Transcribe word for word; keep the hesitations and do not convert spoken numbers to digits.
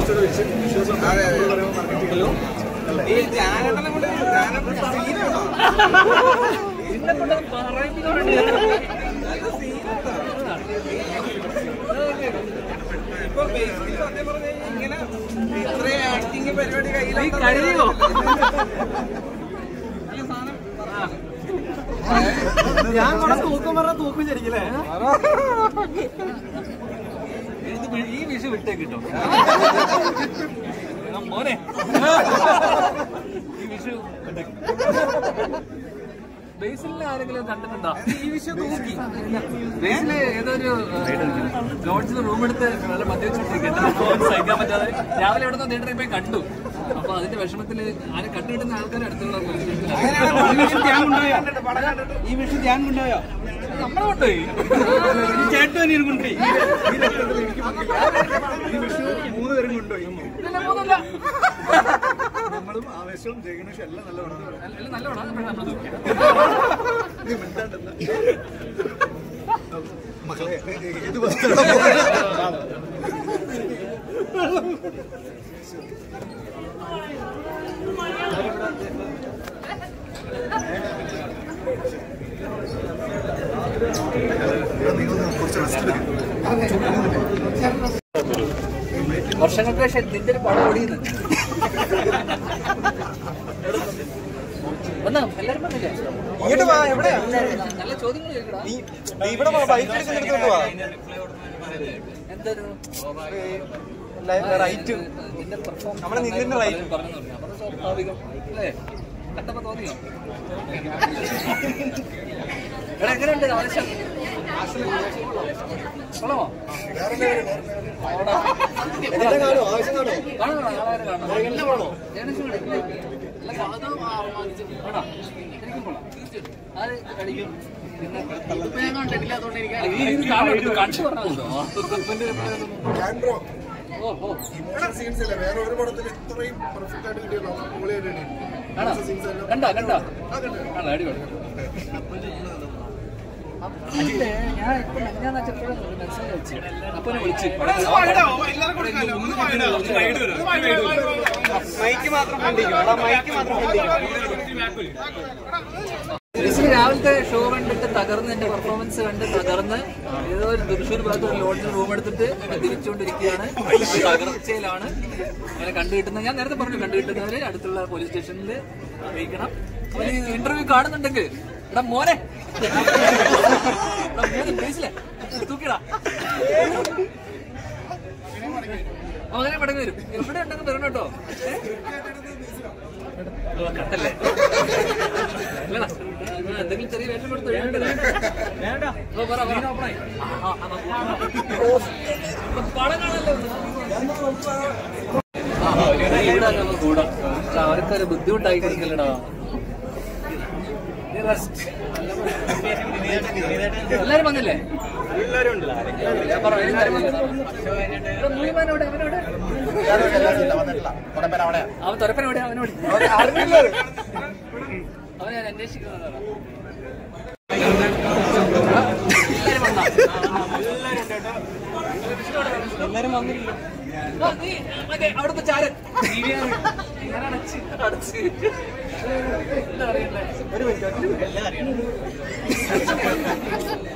ഇപ്പൊ ബേസിക്കലി സത്യം പറഞ്ഞ ഇങ്ങനെ ഇത്രയും ആക്ടിങ് പരിപാടി കയ്യിലോ ഞാൻ കൂടെ തൂക്കം പറഞ്ഞ തൂക്കും ശരിക്കല്ലേ? ഈ വിഷു വിട്ടേ കിട്ടോ മോനെ, ഈ വിഷു ബേസിലെ ആരെങ്കിലും കണ്ടിട്ടുണ്ടോ? ഈ വിഷു തൂക്കി ബേസില് ഏതൊരു ലോഡ്ജിൽ റൂം എടുത്ത് നല്ല മദ്യവെച്ചോണ്ടിരിക്കും, സഹിക്കാൻ പറ്റാതെ രാവിലെ എവിടെ നിന്ന് തിയേറ്ററിൽ പോയി കണ്ടു. അപ്പൊ അതിന്റെ വിഷമത്തില് ആരെ കണ്ടുകിട്ടുന്ന ആൾക്കാരെ അടുത്തുള്ള ഈ വിഷു ഞാൻ കൊണ്ടുപോയോ? നമ്മളെ കൊണ്ടുപോയി, ചേട്ടൻ കൊണ്ടുപോയി. ഈ വിഷു മൂന്ന് പേരും കൊണ്ടുപോയി. മൂന്നല്ല, നമ്മളും ആവേശവും ജഗണേഷും എല്ലാം നല്ലവണ്ണം എല്ലാം നല്ലവണ്ണം നമ്മൾ തൂക്കിയത്. മക്കളെ ഏത് വർഷങ്ങൾക്ക് ശേഷം നിന്റെ ഒരു പടം ഓടിയുന്നു. വന്നോ എല്ലാരും വന്നില്ലേ? നല്ല ചോദ്യങ്ങൾ ചോദിക്കടാ. എന്തൊരു റൈറ്റ് നിന്റെ പെർഫോമൻസ് നമ്മളെ നിന്റെ റൈറ്റ് പറഞ്ഞു അപ്പൊ സ്വാഭാവികം അല്ലേ? കണ്ടപ്പോ തോന്നിയോ? എടാ എങ്ങനെയുണ്ട് ആവശ്യം? കൊള്ളാമോ? വേറെ ഒരു പടത്തിൽ ഇത്രയും പെർഫെക്റ്റ് ആയിട്ട് കിട്ടിയ കണ്ടോ കണ്ടോ അടിപൊളി. അതിന്റെ ഞാൻ ഇപ്പൊ ഞാൻ ചെപ്പോഴും മെസ്സേജ് അയച്ചു, അപ്പനെ വിളിച്ച് രാവിലത്തെ ഷോ കണ്ടിട്ട് തകർന്ന് എന്റെ പെർഫോമൻസ് കണ്ട് തകർന്ന് ഏതോ ഒരു തൃശ്ശൂർ ഭാഗത്ത് ഒരു ലോഡ്ജിൽ റൂം എടുത്തിട്ട് തിരിച്ചുകൊണ്ടിരിക്കുകയാണ്. തകർച്ചയിലാണ് അങ്ങനെ കണ്ടുകിട്ടുന്നത്. ഞാൻ നേരത്തെ പറഞ്ഞു, കണ്ടുകിട്ടുന്നവര് അടുത്തുള്ള പോലീസ് സ്റ്റേഷനിൽ അറിയിക്കണം. അവന് ഇന്റർവ്യൂ കാണുന്നുണ്ടെങ്കിൽ എടാ മോനെ പ്ലീസിലെ തൂക്കിടാ അങ്ങനെ മടങ്ങി വരും. എവിടെ ഉണ്ടെങ്കിൽ തരണം കേട്ടോ. കട്ടല്ലേ അല്ലടാ, എന്തെങ്കിലും ചെറിയ വേഷം കൊടുത്ത് പടം കാണല്ലോ. ഇവിടെ കൂടാ, അവർക്കൊരു ബുദ്ധിമുട്ടായി കഴിക്കല്ലടാ. എല്ലാരും വന്നില്ലേ? അവൻ തൊരപ്പൻ എവിടെ? അവനോട് അവനെ ഞാൻ അന്വേഷിക്കുന്നതാണ്. എല്ലാരും വന്നില്ല. അവിടുത്തെ ചാരൻ അടച്ച് ഒരു മിനിറ്റ് എല്ലാം അറിയണം.